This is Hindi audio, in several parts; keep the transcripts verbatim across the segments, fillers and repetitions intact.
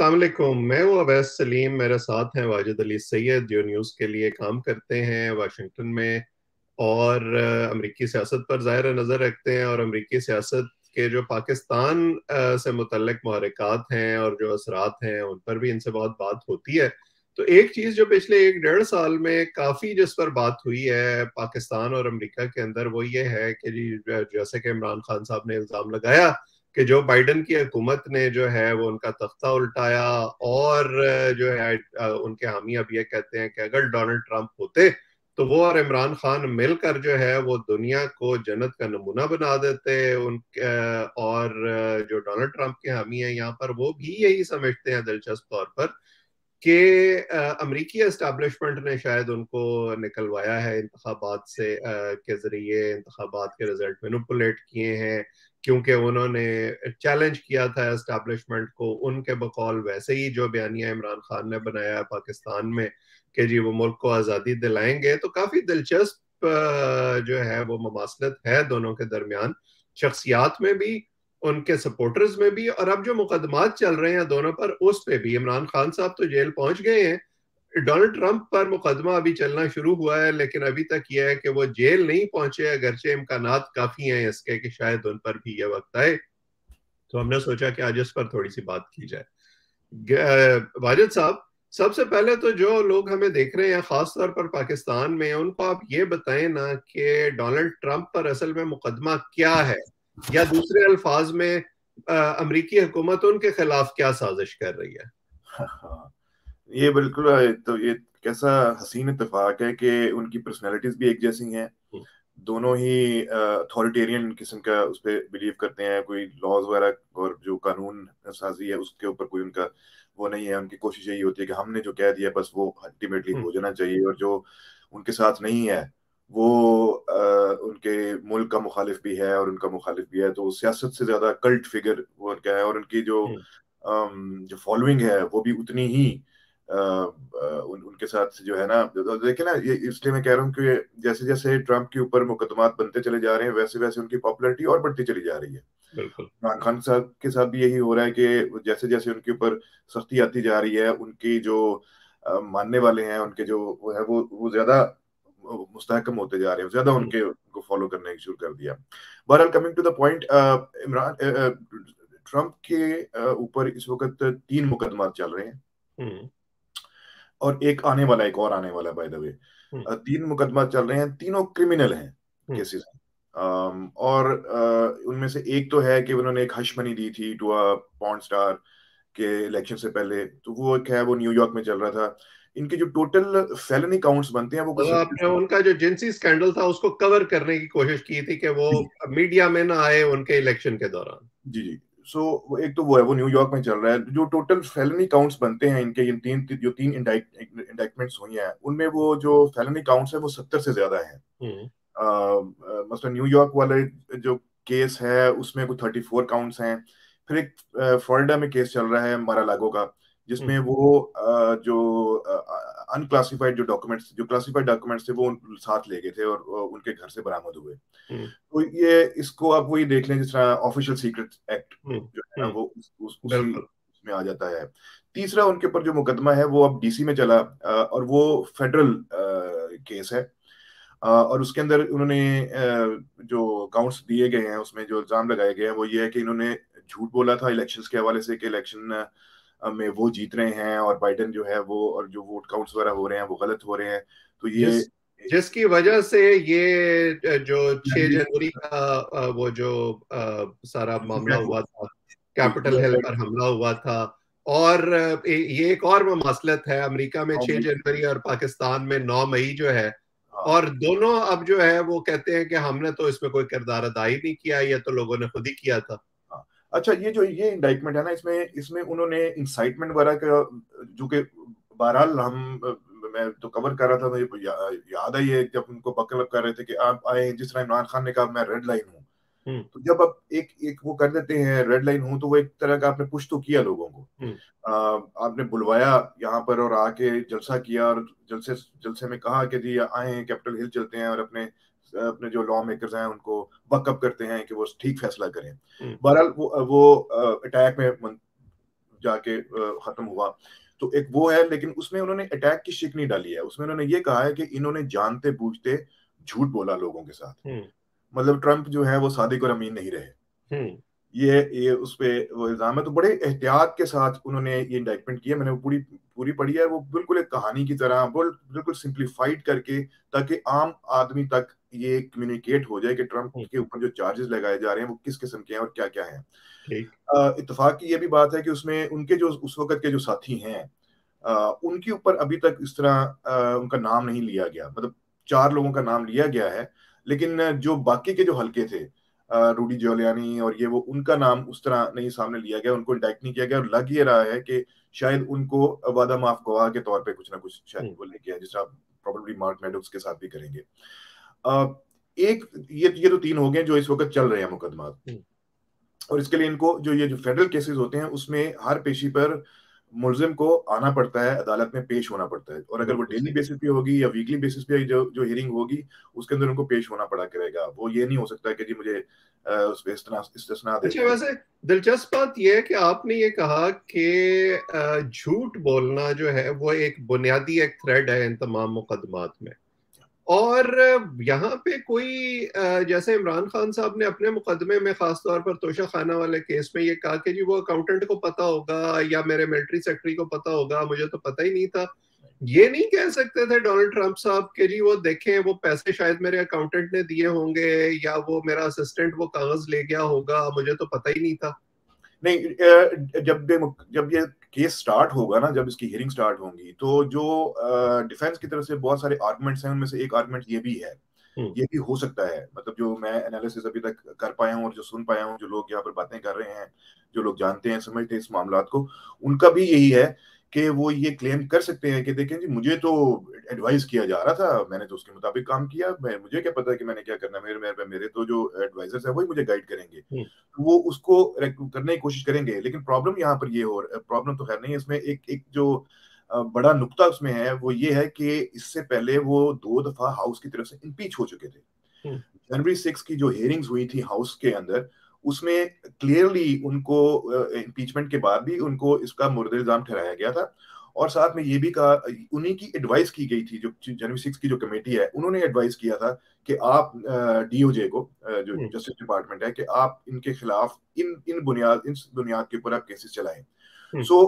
अस्सलाम वालेकुम। मैं हूँ अवैस सलीम, मेरे साथ हैं वाजिद अली सैयद जो न्यूज़ के लिए काम करते हैं वाशिंगटन में और अ, अमरीकी सियासत पर ज़ाहिर नज़र रखते हैं और अमरीकी सियासत के जो पाकिस्तान अ, से मुतल्लिक महरक़ात हैं और जो असरात हैं उन पर भी इनसे बहुत बात होती है। तो एक चीज़ जो पिछले एक डेढ़ साल में काफ़ी जिस पर बात हुई है पाकिस्तान और अमरीका के अंदर वो ये है कि जी जैसे कि इमरान खान साहब ने इल्ज़ाम लगाया कि जो बाइडन की हुकूमत ने जो है वो उनका तख्ता उल्टाया और जो है अ, उनके हामी अब ये कहते हैं कि अगर डोनाल्ड ट्रंप होते तो वो और इमरान खान मिलकर जो है वो दुनिया को जन्नत का नमूना बना देते उन और जो डोनाल्ड ट्रंप के हामी हैं यहाँ पर वो भी यही समझते हैं दिलचस्प तौर पर कि अमरीकी एस्टैब्लिशमेंट ने शायद उनको निकलवाया है इंतखाबात से अ, के जरिए इंतखाबात के रिजल्ट मैनिपुलेट किए हैं क्योंकि उन्होंने चैलेंज किया था एस्टैब्लिशमेंट को। उनके बकौल वैसे ही जो बयानिया इमरान खान ने बनाया है पाकिस्तान में कि जी वो मुल्क को आज़ादी दिलाएंगे, तो काफ़ी दिलचस्प अ, जो है वो ममासलत है दोनों के दरमियान, शख्सियात में भी, उनके सपोर्टर्स में भी, और अब जो मुकदमात चल रहे हैं दोनों पर उस पे भी। इमरान खान साहब तो जेल पहुंच गए हैं, डोनाल्ड ट्रंप पर मुकदमा अभी चलना शुरू हुआ है, लेकिन अभी तक यह है कि वो जेल नहीं पहुंचे, अगरचे इम्कानात काफी हैं इसके कि शायद उन पर भी यह वक्त आए। तो हमने सोचा कि आज इस पर थोड़ी सी बात की जाए। ग- वाजिद साहब, सबसे पहले तो जो लोग हमें देख रहे हैं खास तौर पर पाकिस्तान में, उनको आप ये बताएं ना कि डोनाल्ड ट्रंप पर असल में मुकदमा क्या है, या दूसरे अल्फाज में अ, अमरीकी हुकूमत उनके खिलाफ क्या साजिश कर रही है। हाँ, ये बिल्कुल तो ये कैसा हसीन इत्तेफाक है कि उनकी पर्सनैलिटीज भी एक जैसी हैं। हम्म, दोनों ही अथॉरिटेरियन किस्म का उस पर बिलीव करते हैं, कोई लॉज वगैरह और जो कानून साजी है उसके ऊपर कोई उनका वो नहीं है। उनकी कोशिश यही होती है कि हमने जो कह दिया बस वो अल्टीमेटली हम्म, हो जाना चाहिए, और जो उनके साथ नहीं है वो अ, उनके मुल्क का मुखालिफ भी है और उनका मुखालिफ भी है। तो सियासत से ज्यादा कल्ट फिगर वो उनका है, और उनकी जो हम्म, अम, जो फॉलोइंग है वो भी उतनी ही अ, अ, उन, उनके साथ जो है ना। देखिए ना, ये इसलिए मैं कह रहा हूँ कि जैसे जैसे ट्रंप के ऊपर मुकदमात बनते चले जा रहे हैं वैसे वैसे उनकी पॉपुलैरिटी और बढ़ती चली जा रही है। बिल्कुल। इमरान खान साहब के साथ भी यही हो रहा है कि जैसे जैसे उनके ऊपर सख्ती आती जा रही है, उनकी जो अ, मानने वाले हैं, उनके जो वो है वो वो ज्यादा मुस्तहकम होते जा रहे हैं, ज्यादा हम्म, उनके को फॉलो करने शुरू कर दिया। बहरहाल, coming to the point, Imran Trump के अ, ऊपर इस वक्त तीन मुकदमा चल रहे हैं, हम्म, और एक आने वाला, एक और आने वाला बाय द वे। हम्म, तीन मुकदमा चल रहे हैं, तीनों क्रिमिनल हैं हम्म, केसेस। और अ, उनमें से एक तो है कि उन्होंने एक हश मनी दी थी टू अ पॉर्न स्टार के इलेक्शन से पहले, तो वो एक है, वो न्यूयॉर्क में चल रहा था। इनके जो टोटल फेलनी काउंट्स बनते हैं वो कुछ मतलब आपने सत्तर। उनका जो जिनसी स्कैंडल था उसको कवर करने की कोशिश की थी कि वो मीडिया में ना आए उनके इलेक्शन के दौरान। जी जी। सो वो एक तो वो है, वो न्यूयॉर्क में चल रहा है। जो टोटल फेलनी काउंट्स बनते हैं इनके, इन तीन जो तीन इंडाइटमेंट्स हुई हैं उनमें वो जो फेलनी काउंट्स है वो सत्तर से ज्यादा है। हम्म, मतलब न्यूयॉर्क वाले जो केस है उसमें कुछ थर्टी फोर काउंट्स हैं। फिर एक फ्लोरिडा में केस चल रहा है मारा लागो का, हम्म, जिसमें वो अ, जो अनक्लासिफाइड जो डॉक्यूमेंट्स, जो क्लासिफाइड डॉक्यूमेंट्स थे वो उन- साथ ले गए थे और अ, उनके घर से बरामद हुए। हम्म, तो ये इसको आप वही देख लें जिस तरह ऑफिशियल सीक्रेट एक्ट हम्म, जो है ना हम्म, वो उस, उस, उसी बिल्कुल। में आ जाता है। तीसरा उनके ऊपर जो मुकदमा है वो अब डीसी में चला, अ, और वो फेडरल केस है। अ, और उसके अंदर उन्होंने अ, जो काउंट्स दिए गए हैं उसमें जो इल्जाम लगाए गए हैं वो ये है कि इन्होंने झूठ बोला था इलेक्शंस के हवाले से कि इलेक्शन में वो जीत रहे हैं और बाइडेन जो है वो, और जो वोट काउंट्स वगैरह हो रहे हैं वो गलत हो रहे हैं। तो ये जिस जिसकी वजह से ये जो छह जनवरी का अ, वो जो अ, सारा मामला हुआ था, कैपिटल हिल पर हमला हुआ था। और अ, ये एक और ममासलत है, अमेरिका में छह जनवरी और पाकिस्तान में नौ मई जो है। हाँ और दोनों अब जो है वो कहते हैं कि हमने तो इसमें कोई किरदार अदा ही नहीं किया, ये तो लोगों ने खुद ही किया था। हाँ। अच्छा, ये जो ये इंडाइटमेंट है ना, इसमें इसमें उन्होंने इंसाइटमेंट वगैरह का, जो कि बहरहाल हम, मैं तो कवर कर रहा था, मुझे या, याद है ये जब उनको बकलब कर रहे थे कि आप आए, जिस तरह इमरान खान ने कहा मैं रेड लाइन हूँ। हम्म, तो जब आप एक एक वो कर देते हैं रेड लाइन हूँ, तो वो एक तरह का आपने पुश तो किया लोगों को। हम्म, आ, आपने बुलवाया यहाँ पर और आके जलसा किया, और जलसे जलसे में कहा कि जी आए कैपिटल हिल चलते हैं और अपने अपने जो लॉ मेकर्स हैं उनको बकअप करते हैं कि वो ठीक फैसला करें। हम्म, बहरहाल वो वो अटैक में जाके खत्म हुआ, तो एक वो है। लेकिन उसमें उन्होंने अटैक की शिक नहीं डाली है, उसमें उन्होंने ये कहा है कि इन्होंने जानते बूझते झूठ बोला लोगों के साथ। मतलब ट्रंप जो है वो सादिक और अमीन नहीं रहे, ये ये उस पे वो इल्जाम है। तो बड़े एहतियात के साथ उन्होंने ये इंडाइटमेंट किया, मैंने वो पूरी पूरी पढ़ी है। वो बिल्कुल एक कहानी की तरह बिल्कुल सिंप्लीफाइड करके, ताकि आम आदमी तक ये कम्युनिकेट हो जाए कि ट्रंप के ऊपर जो चार्जेस लगाए जा रहे हैं वो किस किस्म के हैं और क्या क्या हैं। इत्तेफाक की ये भी बात है कि उसमें उनके जो उस वक्त के जो साथी हैं, उनके ऊपर अभी तक इस तरह उनका नाम नहीं लिया गया। मतलब चार लोगों का नाम लिया गया है, लेकिन जो बाकी के जो हल्के थे, रूडी जोलियानी और ये वो, उनका नाम उस तरह नहीं सामने लिया गया, उनको इंडाइक्ट नहीं किया गया। और लग ये रहा है कि शायद उनको वादा माफ गवाह के तौर पे कुछ ना कुछ शायद वो लेके आए, जिस तरह प्रोबेबली मार्क मेडोक्स के साथ भी करेंगे। एक ये ये तो तीन हो गए जो इस वक्त चल रहे हैं मुकदमा, और इसके लिए इनको जो ये जो फेडरल केसेस होते हैं उसमें हर पेशी पर मुलजिम को आना पड़ता है, अदालत में पेश होना पड़ता है। और अगर वो डेली बेसिस पे होगी या वीकली बेसिस पे जो जो हियरिंग होगी उसके अंदर उनको पेश होना पड़ा करेगा। वो ये नहीं हो सकता कि जी मुझे उस पे इस्तिस्ना दे। अच्छा, वैसे दिलचस्प बात यह है कि आपने ये कहा कि झूठ बोलना जो है वो एक बुनियादी एक थ्रेड है इन तमाम मुकदमात में, और यहाँ पे कोई जैसे इमरान खान साहब ने अपने मुकदमे में खास तौर पर तोशा खाना वाले केस में ये कहा कि जी वो अकाउंटेंट को पता होगा या मेरे मिलिट्री सेक्रेटरी को पता होगा, मुझे तो पता ही नहीं था। ये नहीं कह सकते थे डोनाल्ड ट्रंप साहब के जी वो देखें वो पैसे शायद मेरे अकाउंटेंट ने दिए होंगे या वो मेरा असिस्टेंट वो कागज ले गया होगा, मुझे तो पता ही नहीं था। नहीं, जब जब ये केस स्टार्ट होगा ना, जब इसकी हियरिंग स्टार्ट होगी, तो जो डिफेंस की तरफ से बहुत सारे आर्गुमेंट्स हैं, उनमें से एक आर्गुमेंट ये भी है, ये भी हो सकता है, मतलब जो मैं एनालिसिस अभी तक कर पाया हूँ और जो सुन पाया हूँ, जो लोग यहाँ पर बातें कर रहे हैं, जो लोग जानते हैं समझते हैं इस मामलात को, उनका भी यही है कि वो ये क्लेम कर सकते हैं कि देखें जी मुझे तो एडवाइस किया जा रहा था, मैंने तो उसके मुताबिक काम किया, मैं मुझे क्या पता है कि मैंने क्या करना है, मेरे मेरे, मेरे तो जो एडवाइजर्स है वही मुझे गाइड करेंगे, वो उसको करने की कोशिश करेंगे। लेकिन प्रॉब्लम यहाँ पर ये हो प्रॉब्लम तो खैर नहीं है इसमें, एक एक जो बड़ा नुक्ता उसमें है वो ये है कि इससे पहले वो दो दफा हाउस की तरफ से इम्पीच हो चुके थे। जनवरी सिक्स की जो हियरिंग्स हुई थी हाउस के अंदर, उसमें क्लियरली उनको इम्पीचमेंट के बाद भी उनको इसका मुर्द इल्जाम ठहराया गया था, और साथ में ये भी कहा, उन्हीं की एडवाइस की गई थी, जो जनवरी सिक्स की जो कमेटी है उन्होंने एडवाइस किया था कि आप डीओजे को, जो जस्टिस डिपार्टमेंट है, कि आप इनके खिलाफ इन इन बुनियाद इन बुनियाद के ऊपर आप केसेस चलाएं। सो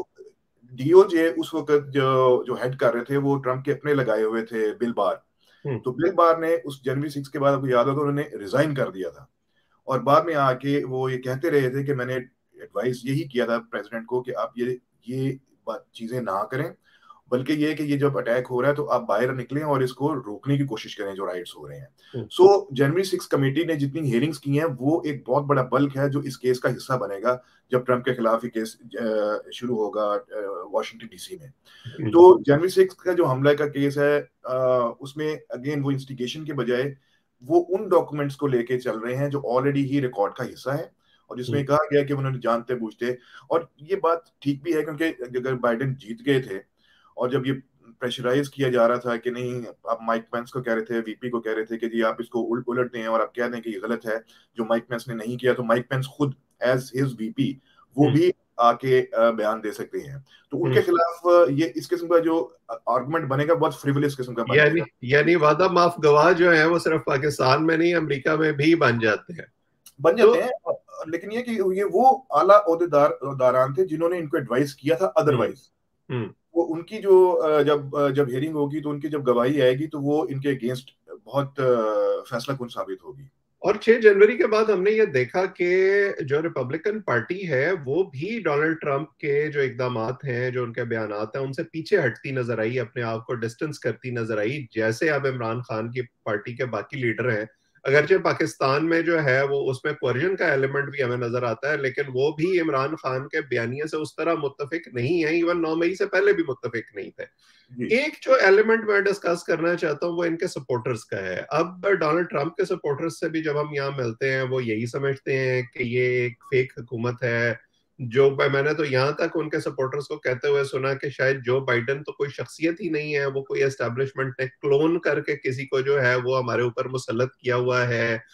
डीओजे उस वक्त जो जो हेड कर रहे थे वो ट्रंप के अपने लगाए हुए थे बिल बार। तो बिल बार ने उस जनवरी सिक्स के बाद आपको याद होगा उन्होंने रिजाइन कर दिया था, और बाद में आके वो ये कहते रहे थे कि मैंने एडवाइस यही किया था प्रेसिडेंट को कि आप ये ये बात चीजें ना करें, बल्कि ये कि ये जब अटैक हो रहा है तो आप बाहर निकलें और इसको रोकने की कोशिश करें जो राइट्स हो रहे हैं। सो जनवरी सिक्स कमेटी ने जितनी हियरिंग्स की हैं वो एक बहुत बड़ा बल्क है जो इस केस का हिस्सा बनेगा जब ट्रंप के खिलाफ ये केस शुरू होगा वॉशिंगटन डीसी में। तो जनवरी सिक्स का जो हमला का केस है उसमें अगेन वो इंस्टिगेशन के बजाय वो उन डॉक्यूमेंट्स को लेके चल रहे हैं जो ऑलरेडी ही रिकॉर्ड का हिस्सा है, और जिसमें कहा गया कि उन्होंने जानते बूझते, और ये बात ठीक भी है क्योंकि अगर बाइडेन जीत गए थे और जब ये प्रेशराइज किया जा रहा था कि नहीं, आप माइक पेंस को कह रहे थे, वीपी को कह रहे थे कि जी आप इसको उल्ट उलट दें और आप कह दें कि ये गलत है जो माइक पेंस ने नहीं किया, तो माइक पेंस खुद एज हिज वीपी वो भी आके बयान दे सकते हैं। तो उनके खिलाफ ये इस किस्म का जो आर्गुमेंट बनेगा बहुत फ्रिवलियस किस्म का यानी यानी वादा माफ गवाह जो है वो सिर्फ पाकिस्तान में नहीं अमेरिका में भी बन जाते हैं बन जाते तो, हैं लेकिन ये कि ये वो आला ओहदेदार दारान थे जिन्होंने इनको एडवाइस किया था, अदरवाइज वो उनकी जो जब जब हियरिंग होगी तो उनकी जब गवाही आएगी तो वो इनके अगेंस्ट बहुत फैसला कुन साबित होगी। और छह जनवरी के बाद हमने ये देखा कि जो रिपब्लिकन पार्टी है वो भी डोनाल्ड ट्रंप के जो इकदामात हैं, जो उनके बयानात हैं, उनसे पीछे हटती नजर आई, अपने आप को डिस्टेंस करती नजर आई। जैसे अब इमरान खान की पार्टी के बाकी लीडर हैं, अगरचे पाकिस्तान में जो है वो उसमें कोरिजन का एलिमेंट भी हमें नजर आता है, लेकिन वो भी इमरान खान के बयानिए से उस तरह मुत्तफिक नहीं है, इवन नौ मई से पहले भी मुत्तफिक नहीं थे। एक जो एलिमेंट मैं डिस्कस करना चाहता हूँ वो इनके सपोर्टर्स का है। अब डोनाल्ड ट्रंप के सपोर्टर्स से भी जब हम यहाँ मिलते हैं वो यही समझते हैं कि ये एक फेक हुकूमत है, जो मैंने तो यहाँ तक उनके सपोर्टर्स को कहते हुए सुना कि शायद जो बाइडेन तो कोई शख्सियत ही नहीं है, वो कोई एस्टेब्लिशमेंट ने क्लोन करके किसी को जो है वो हमारे ऊपर मुसल्लत किया हुआ है।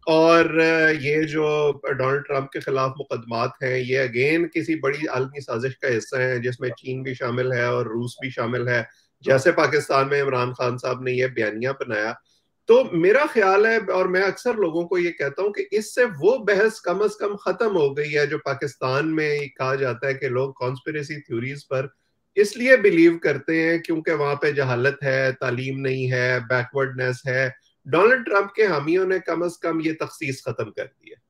और ये जो डोनाल्ड ट्रंप के खिलाफ मुकदमात हैं, ये अगेन किसी बड़ी आलमी साजिश का हिस्सा है जिसमें चीन भी शामिल है और रूस भी शामिल है, जैसे पाकिस्तान में इमरान खान साहब ने ये बयानिया बनाया। तो मेरा ख्याल है, और मैं अक्सर लोगों को ये कहता हूं, कि इससे वो बहस कम अज कम खत्म हो गई है जो पाकिस्तान में कहा जाता है कि लोग कॉन्स्पिरेसी थ्योरीज पर इसलिए बिलीव करते हैं क्योंकि वहां पे जहालत है, तालीम नहीं है, बैकवर्डनेस है। डोनाल्ड ट्रंप के हामियों ने कम अज कम ये तखसीस खत्म कर दी है।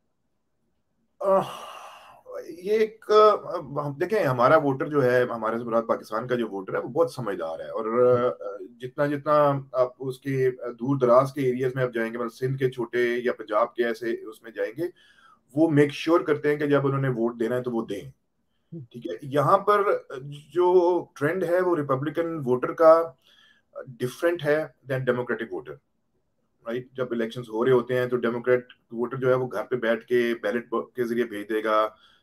ये एक हम देखें, हमारा वोटर जो है, हमारे से मुराद पाकिस्तान का जो वोटर है, वो बहुत समझदार है। और जितना जितना आप उसके दूर दराज के एरियाज में आप जाएंगे, मतलब सिंध के छोटे या पंजाब के ऐसे उसमें जाएंगे, वो मेक श्योर sure करते हैं कि जब उन्होंने वोट देना है तो वो दें। ठीक है, यहाँ पर जो ट्रेंड है वो रिपब्लिकन वोटर का डिफरेंट है देन डेमोक्रेटिक वोटर। राइट, जब इलेक्शंस हो रहे होते हैं तो डेमोक्रेट वोटर जो है वो घर पे बैठ के बैलेट के जरिए भेज देगा,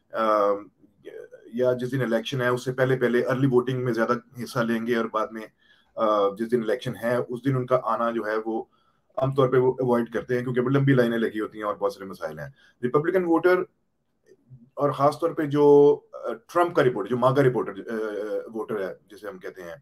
या जिस दिन इलेक्शन है उससे पहले पहले अर्ली वोटिंग में ज्यादा हिस्सा लेंगे, और बाद में जिस दिन इलेक्शन है उस दिन उनका आना जो है वो आमतौर पे वो अवॉइड करते हैं, क्योंकि लंबी लाइनें लगी होती हैं और बहुत सारे मसाइल हैं। रिपब्लिकन वोटर, और खासतौर पे जो ट्रम्प का रिपोर्टर, जो मागा रिपोर्टर वोटर है जिसे हम कहते हैं,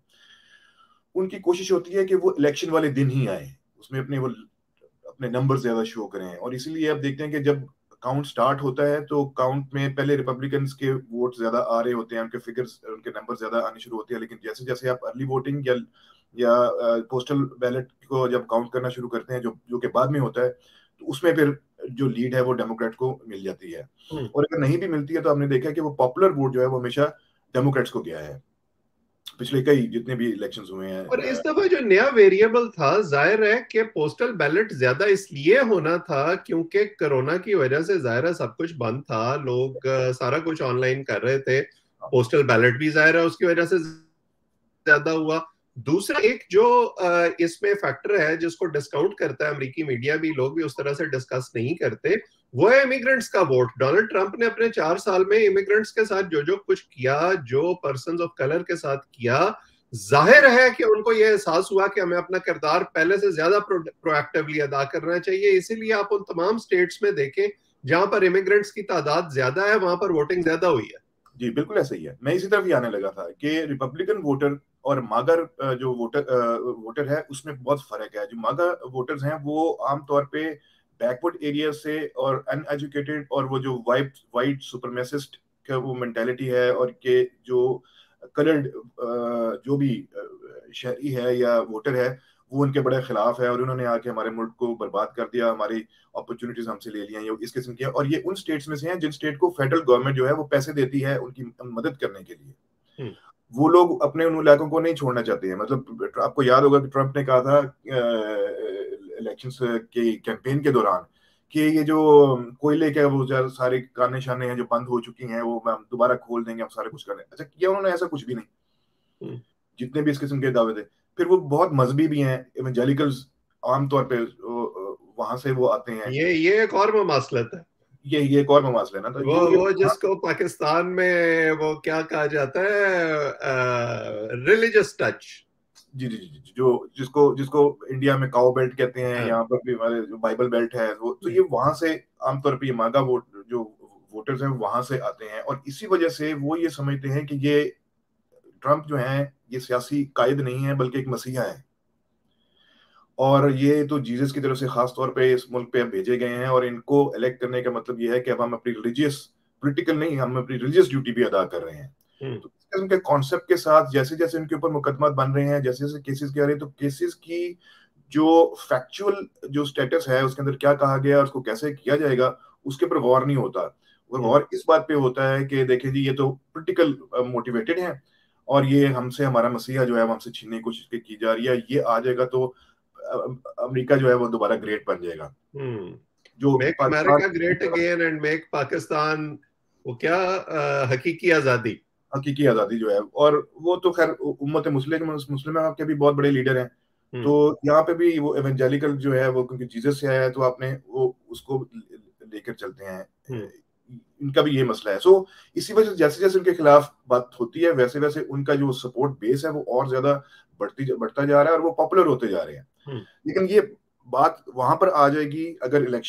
उनकी कोशिश होती है कि वो इलेक्शन वाले दिन ही आए, उसमें अपने वो अपने नंबर ज्यादा शो करें। और इसीलिए आप देखते हैं कि जब काउंट स्टार्ट होता है तो काउंट में पहले रिपब्लिकन्स के वोट ज्यादा आ रहे होते हैं, उनके फिगर्स, उनके नंबर ज्यादा आने शुरू होते हैं। लेकिन जैसे जैसे आप अर्ली वोटिंग या या पोस्टल बैलेट को जब काउंट करना शुरू करते हैं, जो जो कि बाद में होता है, तो उसमें फिर जो लीड है वो डेमोक्रेट को मिल जाती है। और अगर नहीं भी मिलती है तो आपने देखा कि वो पॉपुलर वोट जो है वो हमेशा डेमोक्रेट्स को गया है पिछले कई जितने भी इलेक्शंस हुए हैं। और इस दफा जो नया वेरिएबल था, जाहिर है कि पोस्टल बैलेट ज्यादा इसलिए होना था क्योंकि कोरोना की वजह से जाहिर है सब कुछ बंद था, लोग सारा कुछ ऑनलाइन कर रहे थे। पोस्टल बैलेट भी जाहिर है उसकी वजह से ज्यादा हुआ। दूसरा एक जो इसमें फैक्टर है जिसको डिस्काउंट करता है अमेरिकी मीडिया भी, लोग भी उस तरह से डिस्कस नहीं करते, वो है इमिग्रेंट्स का वोट। डोनाल्ड ट्रंप ने अपने चार साल में इमिग्रेंट्स के साथ जो जो कुछ किया, जो पर्संस ऑफ कलर के साथ किया, जाहिर है कि उनको यह एहसास हुआ कि हमें अपना किरदार पहले से ज्यादा प्रोएक्टिवली अदा करना चाहिए। इसीलिए आप उन तमाम स्टेट्स में देखें जहां पर इमिग्रेंट्स की तादाद ज्यादा है, वहां पर वोटिंग ज्यादा हुई है। जी बिल्कुल ऐसा ही है। मैं इसी तरफ ही आने लगा था कि रिपब्लिकन वोटर और मागर जो वोटर वोटर है उसमें बहुत फर्क है। जो मागा वोटर्स हैं वो आमतौर पे बैकवर्ड एरिया से और अनएजुकेटेड, और वो जो वाइट वाइट सुपरमेसिस्ट का वो मेंटेलिटी है, और के जो कलर्ड जो भी शहरी है या वोटर है वो उनके बड़े खिलाफ है, और उन्होंने आके हमारे मुल्क को बर्बाद कर दिया, हमारी अपॉर्चुनिटीज हमसे ले लिया, इस किस्म की है। और ये उन स्टेट्स में से हैं जिन स्टेट को फेडरल गवर्नमेंट जो है वो पैसे देती है उनकी मदद करने के लिए। वो लोग अपने उन इलाकों को नहीं छोड़ना चाहते हैं। मतलब आपको याद होगा कि ट्रंप ने कहा था इलेक्शंस के कैंपेन के दौरान कि ये जो कोयले के वो सारे काने शाने हैं जो बंद हो चुकी हैं वो हम दोबारा खोल देंगे, हम सारे कुछ कर देंगे। अच्छा किया उन्होंने? ऐसा कुछ भी नहीं। जितने भी इस किस्म के दावे थे, फिर वो बहुत मजहबी भी हैं, इवेंजेलिकल्स आमतौर पे वहां से वो आते हैं। ये ये एक और मसलत है, ये ये एक और ममास लेना था। वो वो जिसको पाकिस्तान में वो क्या कहा जाता है, रिलीजियस टच। जी जी जी, जो जिसको जिसको इंडिया में काउ बेल्ट कहते हैं, यहाँ पर भी हमारे जो बाइबल बेल्ट है वो, तो ये वहां से आमतौर पे ये मागा वोट जो वोटर्स हैं वहां से आते हैं। और इसी वजह से वो ये समझते हैं कि ये ट्रंप जो है ये सियासी कायद नहीं है बल्कि एक मसीहा है, और ये तो जीसस की तरफ से खास तौर पे इस मुल्क पे भेजे गए हैं, और इनको इलेक्ट करने का मतलब ये है कि अब हम अपनी रिलीजियस, पॉलिटिकल नहीं, हम अपनी रिलीजियस ड्यूटी भी अदा कर रहे हैं। तो इस किस्म के कॉन्सेप्ट के साथ जैसे जैसे इनके ऊपर मुकदमा बन रहे हैं, जैसे जैसे केसेस के आ रहे हैं, तो केसेस की जो फैक्चुअल जो स्टेटस है उसके अंदर क्या कहा गया और उसको कैसे किया जाएगा उसके पर गौर नहीं होता। और गौर इस बात पे होता है कि देखिए जी ये तो पॉलिटिकल मोटिवेटेड है, और ये हमसे हमारा मसीहा जो है वो हमसे छीनने की कोशिश की जा रही है, ये आ जाएगा तो अमेरिका जो है वो दोबारा ग्रेट बन जाएगा। जो make America great again and make Pakistan, वो क्या हकीकी आजादी, हकीकी आजादी जो है। और वो तो खैर उम्मत मुस्लिम मुस्लिम के भी बहुत बड़े लीडर हैं, तो यहाँ पे भी वो एवेंजेलिकल जो है वो क्योंकि जीसस से आया है तो आपने वो उसको लेकर चलते हैं, इनका भी ये मसला है। सो इसी वजह से जैसे जैसे उनके खिलाफ बात होती है वैसे वैसे उनका जो सपोर्ट बेस है वो और ज्यादा बढ़ती बढ़ता जा रहा है और वो पॉपुलर होते जा रहे हैं। लेकिन ये बात वहां पर आ जाएगी अगर इलेक्शंस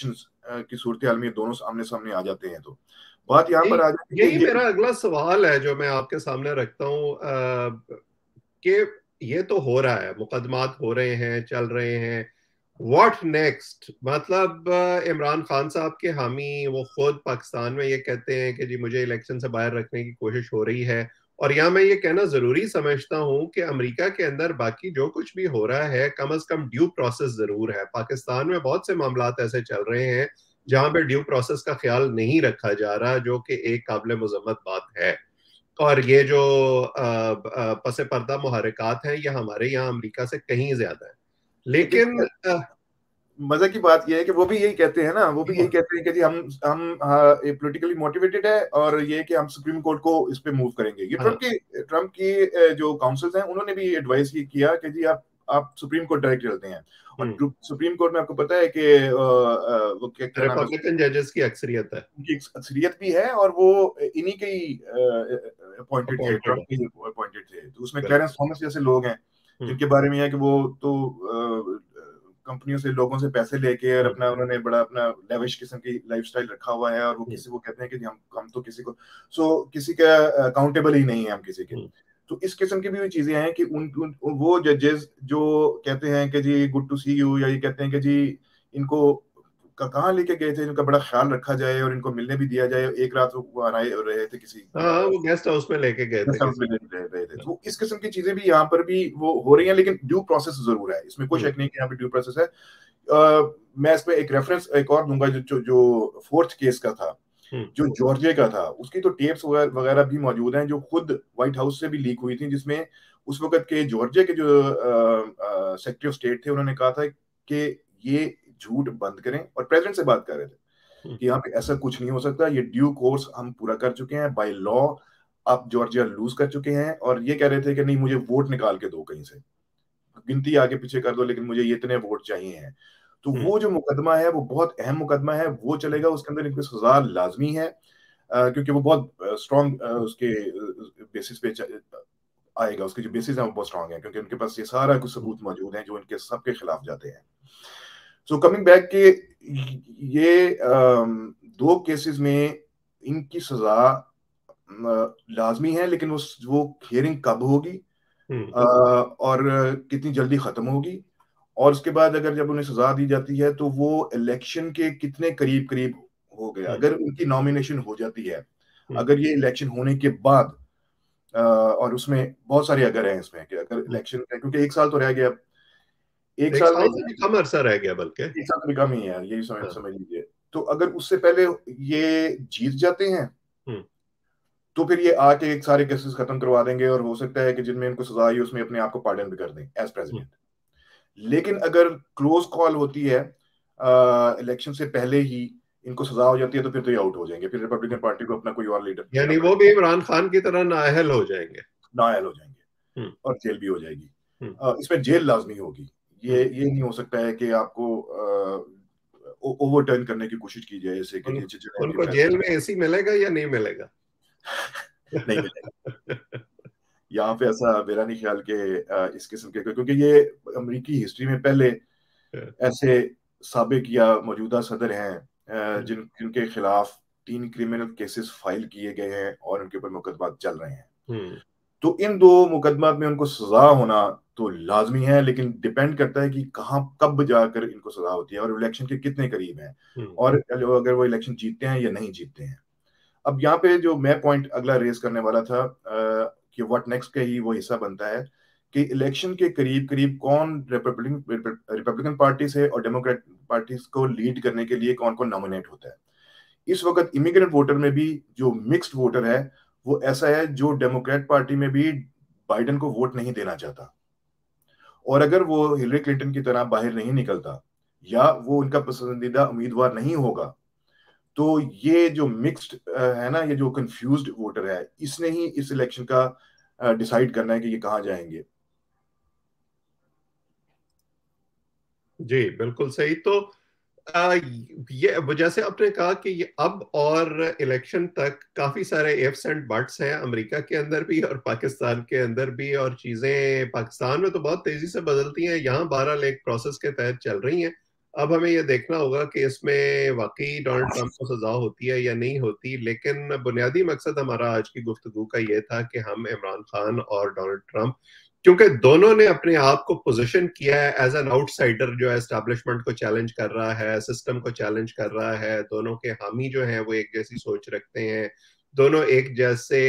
की सूरत हाल में दोनों आमने सामने आ जाते हैं, तो बात यहाँ पर यही आ जाती है यही कि ये मेरा अगला सवाल है जो मैं आपके सामने रखता हूँ, अ, कि ये तो हो रहा है, मुकदमात हो रहे हैं, चल रहे हैं, व्हाट नेक्स्ट? मतलब अ, इमरान खान साहब के हामी वो खुद पाकिस्तान में ये कहते हैं कि जी मुझे इलेक्शन से बाहर रखने की कोशिश हो रही है, और यहाँ मैं ये कहना जरूरी समझता हूँ कि अमेरिका के अंदर बाकी जो कुछ भी हो रहा है कम अज कम ड्यू प्रोसेस जरूर है। पाकिस्तान में बहुत से मामलात ऐसे चल रहे हैं जहां पे ड्यू प्रोसेस का ख्याल नहीं रखा जा रहा, जो कि एक काबिल मजम्मत बात है। और ये जो अ, अ, पसे पर्दा मुहरकात हैं ये हमारे यहाँ अमेरिका से कहीं ज्यादा है। लेकिन देखिए, अ, मजे की बात यह है कि वो भी यही कहते हैं ना, वो भी यही हाँ, कहते हैं कि जी हम हम पॉलिटिकली मोटिवेटेड है और ये कि हम सुप्रीम कोर्ट को इस पे मूव करेंगे। ये ट्रम्प हाँ, की ट्रम्प की अ, जो काउंसिल्स हैं उन्होंने भी एडवाइस ये किया कि जी आप आप सुप्रीम कोर्ट डायरेक्ट चलते हैं। और हम्म, सुप्रीम कोर्ट में आपको पता है कि अ, अ, वो क्या क्या नाम है, रिपब्लिकन जजेस की अक्सरियत है, उनकी एक अक्सरियत भी है और वो इन्हीं के ही अपॉइंटेड थे, अपॉइंटेड ट्रम्प है, के ही अपॉइंटेड थे। तो उसमें क्लैरेंस बिल्कुल। थॉमस जैसे लोग हैं हम्म, जिनके बारे में यह है कि वो तो कंपनियों से, लोगों से पैसे लेके और हम्म, अपना उन्होंने बड़ा अपना लेविश किस्म की लाइफस्टाइल रखा हुआ है, और वो हम्म, किसी को कहते हैं कि जी हम हम तो किसी को सो किसी का अकाउंटेबल ही नहीं है हम किसी के। हम्म, तो इस किस्म की भी चीजें हैं कि उन, उन वो जजेस जो कहते हैं कि जी गुड टू सी यू, या ये कहते हैं कि जी इनको कहाँ लेके गए थे, इनका बड़ा ख्याल रखा जाए और इनको मिलने भी दिया जाए। एक रात वो आए रहे थे किसी हाँ, वो गेस्ट हाउस में लेके गए थे गेस्ट हाउस में किसी। रह रहे थे, तो इस किस्म की चीजें भी यहाँ पर भी वो हो रही हैं, लेकिन ड्यू प्रोसेस जरूर है, इसमें कोई हम्म, शक नहीं कि यहाँ पे ड्यू प्रोसेस है। uh, मैं इस पे एक रेफरेंस एक और दूंगा, जो जो, जो फोर्थ केस का था, हम्म, जो जॉर्जिया का था, उसकी तो टेप्स वगैरह भी मौजूद हैं जो खुद व्हाइट हाउस से भी लीक हुई थी, जिसमें उस वक्त के जॉर्जिया के जो सेक्रेटरी ऑफ स्टेट थे उन्होंने कहा था कि ये झूठ बंद करें, और प्रेसिडेंट से बात कर रहे थे हम्म, कि यहाँ पे ऐसा कुछ नहीं हो सकता, ये ड्यू कोर्स हम पूरा कर चुके हैं बाय लॉ, आप जॉर्जिया लूज कर चुके हैं। और ये कह रहे थे कि नहीं मुझे वोट निकाल के दो कहीं से, गिनती आगे पीछे कर दो, लेकिन मुझे ये इतने वोट चाहिए हैं। तो हम्म, वो जो मुकदमा है वो बहुत अहम मुकदमा है, वो चलेगा, उसके अंदर इनको सजा लाजमी है, अ, क्योंकि वो बहुत स्ट्रॉन्ग उसके बेसिस पे च- आएगा, उसके जो बेसिस है वो बहुत स्ट्रॉन्ग है, क्योंकि उनके पास ये सारा कुछ हम्म, सबूत मौजूद हैं जो इनके सबके खिलाफ जाते हैं। सो कमिंग बैक के ये अम, दो केसेस में इनकी सजा अ, लाजमी है, लेकिन वो वो हियरिंग कब होगी, हम्म, अ, और कितनी जल्दी खत्म होगी, और उसके बाद अगर जब उन्हें सजा दी जाती है तो वो इलेक्शन के कितने करीब करीब हो गए, हम्म, अगर उनकी नॉमिनेशन हो जाती है, हम्म, अगर ये इलेक्शन होने के बाद, अ, और उसमें बहुत सारे अगर हैं इसमें कि अगर हम्म। इलेक्शन, क्योंकि एक साल तो रह गया, एक एक साल में साल से भी कम अरसा रह गया बल्कि। एक साल तो भी कम ही है यार, यही समझ हाँ, समझ लीजिए। तो अगर उससे पहले ये जीत जाते हैं हम्म, तो फिर ये आके एक सारे केसेस खत्म करवा देंगे, और हो सकता है कि जिनमें इनको सजा आई उसमें अपने आप को पार्डन भी कर दें एज हम्म, प्रेसिडेंट। लेकिन अगर क्लोज कॉल होती है, इलेक्शन से पहले ही इनको सजा हो जाती है, तो फिर तो ये आउट हो जाएंगे, फिर रिपब्लिकन हम्म। पार्टी को अपना कोई और लीडर देना यानी वो पड़ेगा, भी इमरान खान की तरह नाअहल हो जाएंगे। नाअहल हो जाएंगे हम्म, और जेल भी हो जाएगी। हम्म, अ, इसमें जेल लाजमी होगी। ये हम्म। ये नहीं हो सकता है कि आपको ओवरटर्न करने की कोशिश की जाए, जैसे कि उन, जी चले जी उनको जेल फैसला में एसी मिलेगा या नहीं मिलेगा? नहीं मिलेगा। यहाँ पे ऐसा मेरा नहीं ख्याल कि अ, इस किस्म के, क्योंकि ये अमेरिकी हिस्ट्री में पहले ऐसे साबिक या मौजूदा सदर हैं अ, जिन जिनके खिलाफ तीन क्रिमिनल केसेस फाइल किए गए हैं और उनके ऊपर मुकदमा चल रहे हैं। हम्म, तो इन दो मुकदमा में उनको सजा होना तो लाजमी है, लेकिन डिपेंड करता है कि कहाँ कब जाकर इनको सजा होती है और इलेक्शन के कितने करीब हैं, हम्म, और अगर वो इलेक्शन जीतते हैं या नहीं जीतते हैं। अब यहाँ पे जो मैं पॉइंट अगला रेज करने वाला था, अ, कि व्हाट नेक्स्ट का ही वो हिस्सा बनता है कि इलेक्शन के करीब करीब कौन रिपब्लिकन रिपब्लिकन पार्टी से और डेमोक्रेट पार्टी को लीड करने के लिए कौन कौन नॉमिनेट होता है। इस वक्त इमिग्रेंट वोटर में भी जो मिक्स्ड वोटर है वो ऐसा है जो डेमोक्रेट पार्टी में भी बाइडेन को वोट नहीं देना चाहता, और अगर वो हिलरी क्लिंटन की तरह बाहर नहीं निकलता या वो उनका पसंदीदा उम्मीदवार नहीं होगा, तो ये जो मिक्स्ड है ना, ये जो कंफ्यूज्ड वोटर है, इसने ही इस इलेक्शन का डिसाइड करना है कि ये कहाँ जाएंगे। जी बिल्कुल सही। तो आ, ये जैसे आपने कहा कि ये अब और इलेक्शन तक काफी सारे इफ्स एंड बट्स हैं अमेरिका के अंदर भी और पाकिस्तान के अंदर भी, और चीजें पाकिस्तान में तो बहुत तेजी से बदलती हैं, यहाँ बहरहाल एक प्रोसेस के तहत चल रही हैं। अब हमें ये देखना होगा कि इसमें वाकई डोनाल्ड ट्रंप को सजा होती है या नहीं होती। लेकिन बुनियादी मकसद हमारा आज की गुफ्तगू का ये था कि हम इमरान खान और डोनाल्ड ट्रंप, क्योंकि दोनों ने अपने आप को पोजीशन किया है एज एन आउटसाइडर जो है एस्टैब्लिशमेंट को चैलेंज कर रहा है, सिस्टम को चैलेंज कर रहा है। दोनों के हामी जो हैं वो एक जैसी सोच रखते हैं, दोनों एक जैसे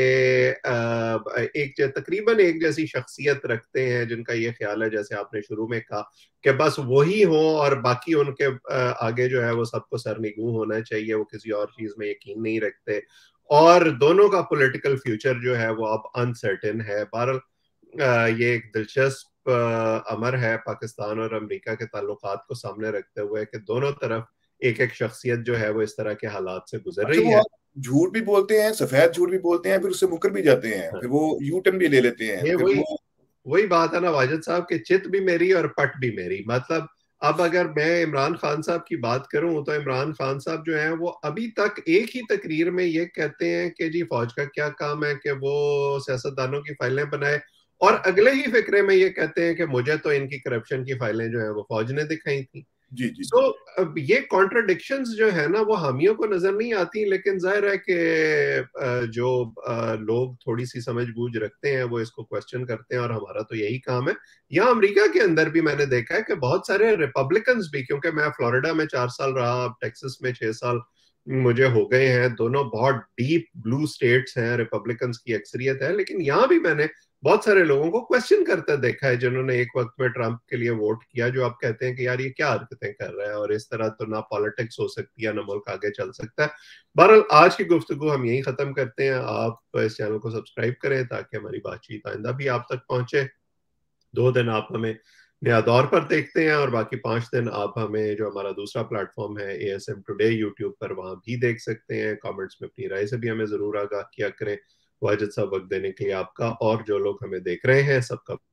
एक जै, तकरीबन एक जैसी शख्सियत रखते हैं, जिनका ये ख्याल है जैसे आपने शुरू में कहा कि बस वही हो और बाकी उनके आगे जो है वो सबको सरनिगू होना चाहिए, वो किसी और चीज में यकीन नहीं रखते। और दोनों का पॉलिटिकल फ्यूचर जो है वो अब अनसर्टेन है। बहरहाल ये एक दिलचस्प अमर है पाकिस्तान और अमेरिका के ताल्लुकात को सामने रखते हुए कि दोनों तरफ एक एक शख्सियत जो है वो इस तरह के हालात से गुजर अच्छा, रही वो है। झूठ भी बोलते हैं, सफेद झूठ भी बोलते हैं, फिर उससे मुकर भी जाते हैं, हाँ। फिर वो यू टर्न भी ले लेते हैं, ये फिर वही वो वही बात है ना वाजिद साहब कि चित भी मेरी और पट भी मेरी। मतलब अब अगर मैं इमरान खान साहब की बात करूं तो इमरान खान साहब जो हैं वो अभी तक एक ही तकरीर में ये कहते हैं कि जी फौज का क्या काम है कि वो सियासतदानों की फाइलें बनाए, और अगले ही फिक्रे में ये कहते हैं कि मुझे तो इनकी करप्शन की फाइलें जो है वो फौज ने दिखाई थी। जी जी सो जी। so, अब ये कॉन्ट्रडिक्शंस जो है ना वो हामियों को नजर नहीं आती, लेकिन जाहिर है कि जो लोग थोड़ी सी समझ बूझ रखते हैं वो इसको क्वेश्चन करते हैं, और हमारा तो यही काम है। यहाँ अमेरिका के अंदर भी मैंने देखा है कि बहुत सारे रिपब्लिकन्स भी, क्योंकि मैं फ्लोरिडा में चार साल रहा, अब टेक्सास में छह साल मुझे हो गए हैं, दोनों बहुत डीप ब्लू स्टेट्स हैं, रिपब्लिकन्स की अक्सरियत है, लेकिन यहाँ भी मैंने बहुत सारे लोगों को क्वेश्चन करते देखा है जिन्होंने एक वक्त में ट्रंप के लिए वोट किया, जो आप कहते हैं कि यार ये क्या हरकतें कर रहा है और इस तरह तो ना पॉलिटिक्स हो सकती है ना मुल्क आगे चल सकता है। बहरहाल आज की गुफ्तगू हम यही खत्म करते हैं। आप इस चैनल को सब्सक्राइब करें ताकि हमारी बातचीत आइंदा भी आप तक पहुंचे। दो दिन आप हमें नया दौर पर देखते हैं और बाकी पांच दिन आप हमें जो हमारा दूसरा प्लेटफॉर्म है A S M today YouTube पर, वहां भी देख सकते हैं। कमेंट्स में अपनी राय से भी हमें जरूर आगाह किया करें। वाजिद साहब, वक्त देने के लिए आपका और जो लोग हमें देख रहे हैं सबका